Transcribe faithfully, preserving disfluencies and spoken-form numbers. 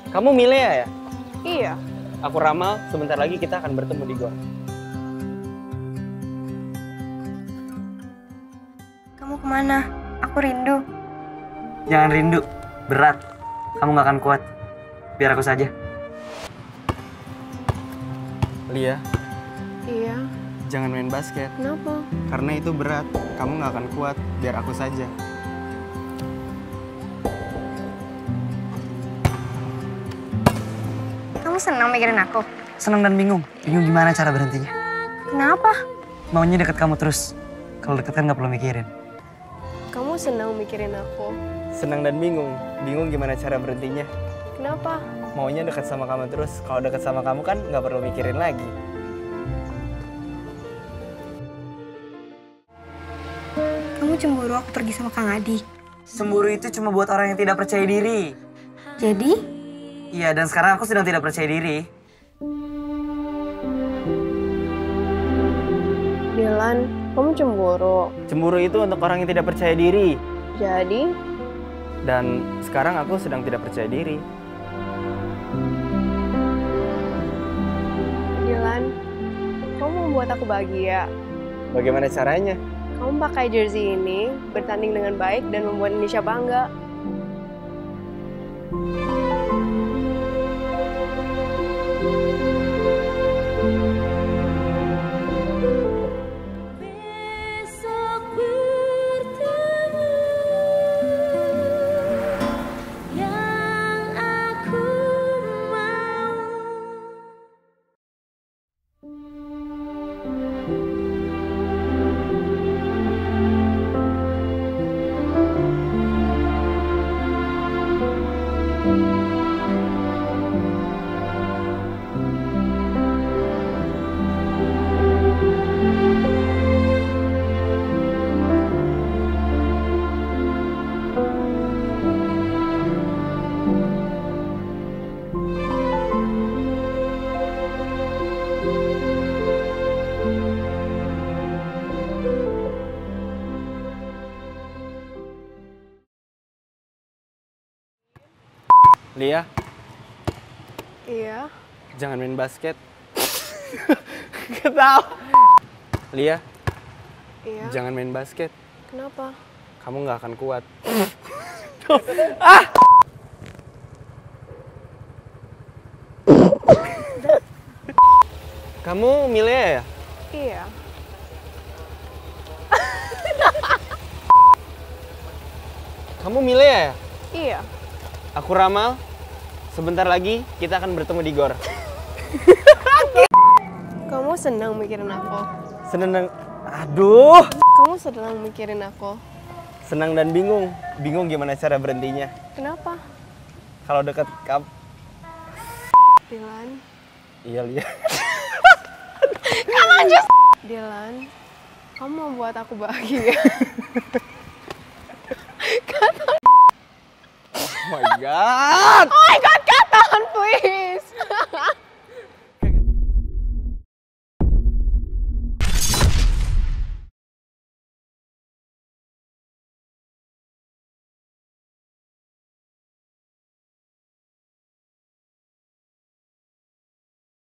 Kamu Milea ya? Iya. Aku Ramal, sebentar lagi kita akan bertemu di gor. Kamu kemana? Aku rindu. Jangan rindu, berat. Kamu gak akan kuat. Biar aku saja. Lia, Iya. jangan main basket. Kenapa? Karena itu berat. Kamu gak akan kuat. Biar aku saja. Kamu senang mikirin aku? Senang dan bingung. Bingung gimana cara berhentinya. Kenapa? Maunya deket kamu terus. Kalau deket kan gak perlu mikirin. Kamu senang mikirin aku. Senang dan bingung. Bingung gimana cara berhentinya. Kenapa? Maunya dekat sama kamu terus. Kalau dekat sama kamu kan nggak perlu mikirin lagi. Kamu cemburu aku pergi sama Kang Adi. Cemburu itu cuma buat orang yang tidak percaya diri. Jadi? Iya, dan sekarang aku sedang tidak percaya diri. Dilan, kamu cemburu. Cemburu itu untuk orang yang tidak percaya diri. Jadi? Dan sekarang aku sedang tidak percaya diri. Dilan, kamu membuat aku bahagia. Bagaimana caranya? Kamu pakai jersey ini, bertanding dengan baik dan membuat Indonesia bangga. Lia, Iya. jangan main basket. Ketawa. Lia, Iya. jangan main basket. Kenapa? Kamu nggak akan kuat. ah! Kamu Milea ya? Iya. Kamu Milea ya? Iya. Aku Ramal. Sebentar lagi kita akan bertemu di gor. Kamu senang mikirin aku. Senang dan... Aduh! Kamu senang mikirin aku. Senang dan bingung. Bingung gimana cara berhentinya. Kenapa? Kalau deket kamu... Dilan. Iya, Lia. Dilan, kamu membuat aku bahagia. Oh my god! Oh my god, katakan please.